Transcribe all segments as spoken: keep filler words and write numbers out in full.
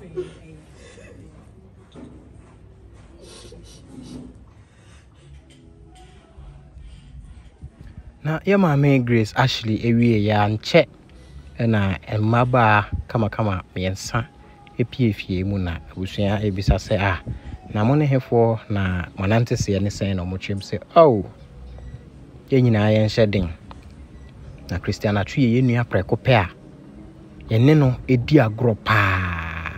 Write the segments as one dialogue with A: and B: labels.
A: Na your mama Grace Ashley ewie ya nche na mmaba kama kama miensa epie fie mu na abusua ebisa se ah na mo ne hefo na manante se ne sen no mo twem se oh ye nyina ye nhedin na Christiana Atsu ye nua preko pe a ye ne no edi agro pa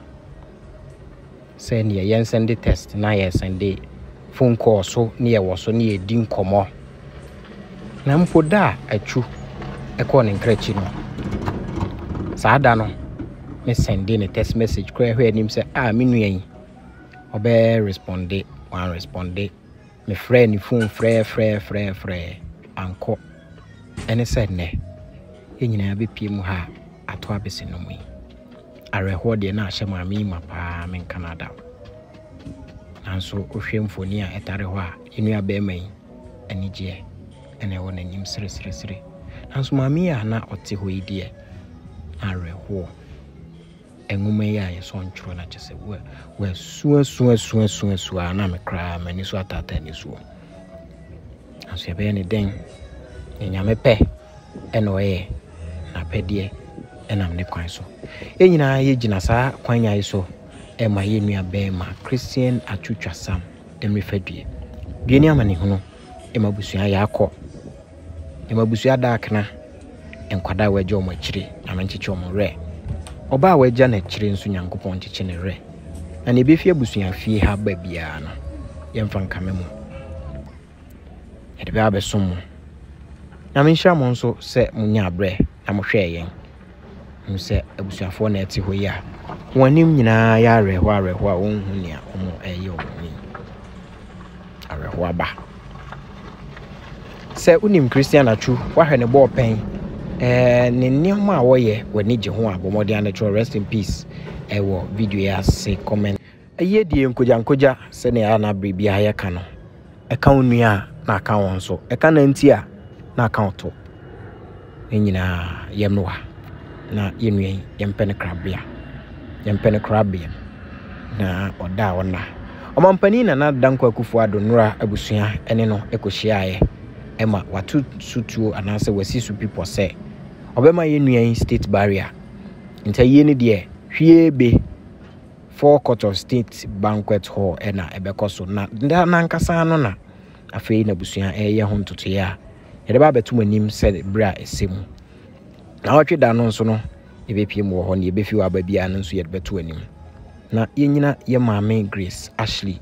A: se ne ye send test na ye send phone call so ne ye wo so ne ye di nkomo na mpoda Atsu ekọ ne nkrechi no saada no me send in a text message kra hwe anim say ah me nua yi obe responde one responde me friend ni phone frɛ frɛ frɛ frɛ anko ene said ne enyina be pie mu ha ato abese no mu yi areho de na ahye ma mi ma pa me Canada nanso ohwe mfoni a etare ho a enua be man anigye ene wona nim sire sire sire nanso ma mi a na ote ho yi de areho enwuma ya ye so ntworo na chese we we suo suo suo suo suo na me kra mani so atata ni suo aso ye be ne den enyame pe eno ye na pedie enam ne kwan so enyina ye gina saa kwan nya so e ma ye nua be ma Christian Atsu sam dem refadue due ni amane hunu e ma busua ya akọ e ma busua da akna enkwada waje omo akire na menchiche omo re oba waje na akire nso nyankopon chiche ne re na ne be fie busua fie ha ba bia no yemfa nkame mu e de ba besom na menhia mo nso se munya abre na mo hwe yen nse abusuafo na eti ho ya wonim nyina ya reho areho a wonhu ne a omo eye omoni areho aba se unim Christian Atsu wa hwe ne ball pen eh ne nneoma a woye wani gye ho abomodi anatural rest in peace e wo video ya say comment eye die nkoja nkoja se ne ya na bibia ya ka no e ka onua na aka won so e ka na nti a na account to nyina yemnoa na yenue yempene krabia yempene krabia na oda wona omampani na na dankwa kufu adonura abusua ene no ekohyiae ema watu sutuo anase wasi su people say obema yenue state barrier nta yeni de hwie be four court of state banquet hall ena ebekoso na na nkasa no na afei na busua eye ho ntoto ya yede ba betu manim se bra esemu na watwe da no nso no ebepie mu ho na ebefi wa ba bia no nso yede betu anim na yenyina ye maame Grace Ashley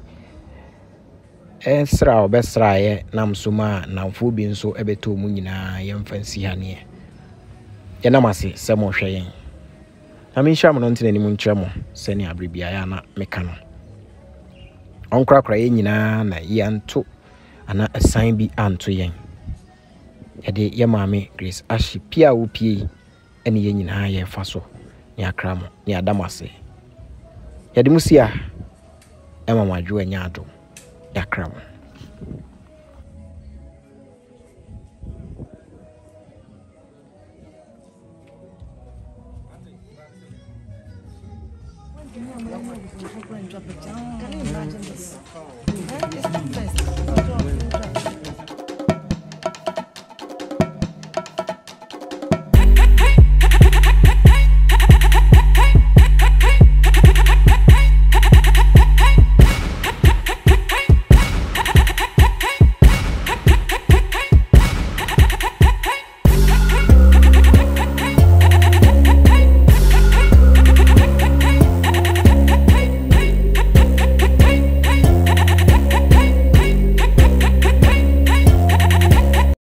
A: esra obesra ye namsoma na mfo bi nso ebeto mu nyina ye mfansi ha ne ye namase se mo hwe yen na me hwa mo no ntene ni mu nkyeremo se ne abribia ya na meka no onkra kra ye nyina na ye anto ana asan bi anto yen yede ye maame Grace Ashley pia wo pie ene ye nyina ye fa so ne akra mo ne adamase yede musia e mama adwo anya ado yakra mo
B: Can you imagine this? It's not best.